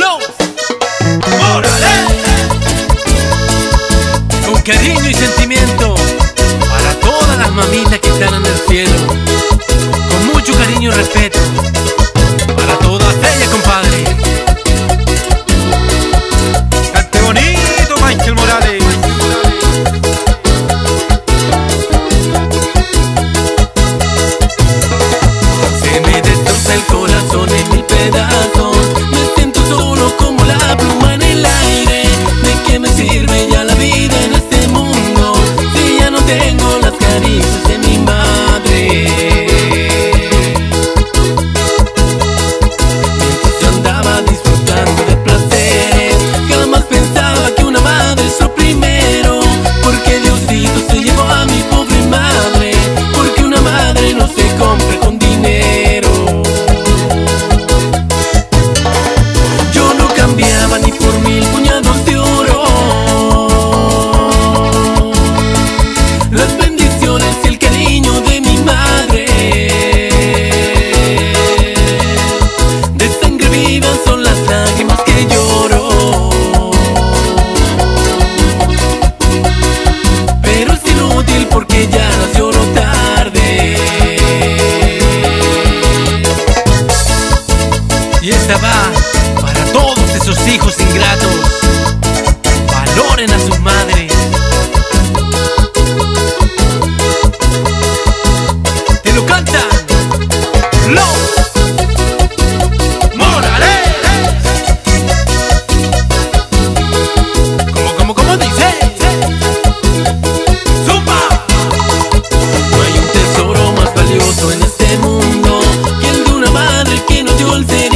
Los Morales. Con cariño y sentimiento para todas las mamitas que están en el cielo. Con mucho cariño y respeto para todas ellas, compadre. Cante bonito, Michael Morales. Se me destroza el corazón en mil pedazos. Me siento solo como la pluma en el aire. ¿De qué me sirve ya la vida en este mundo si ya no tengo las caricias de mi madre? Mientras yo andaba disfrutando de placeres, jamás pensaba que una madre es lo primero. Porque Diosito se llevó a mi pobre madre, porque una madre no se compra con dinero. Yo no cambiaba ni por 1000 puñados de oro las bendiciones y el cariño de mi madre. De sangre viva son las lágrimas que lloro, pero es inútil porque ya las lloro tarde. Y esta va para todos esos hijos ingratos. Valoren a sus madres. Te lo cantan Los Morales. ¿Cómo dice? ¡Zumba! No hay un tesoro más valioso en este mundo que el de una madre que nos dio el cerebro.